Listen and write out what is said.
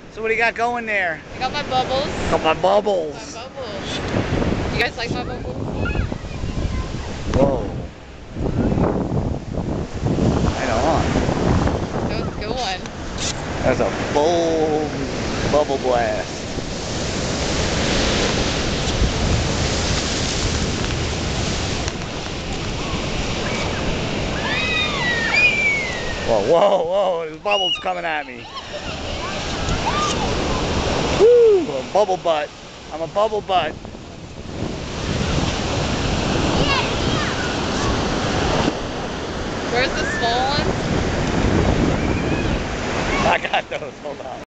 So what do you got going there? I got my bubbles. Got my bubbles. My bubbles. You guys like my bubbles? Whoa. Right on. That was a good one. That's a full bubble blast. Whoa, whoa, whoa, there's bubbles coming at me. Woo, a bubble butt. I'm a bubble butt. Where's the small ones? I got those, hold on.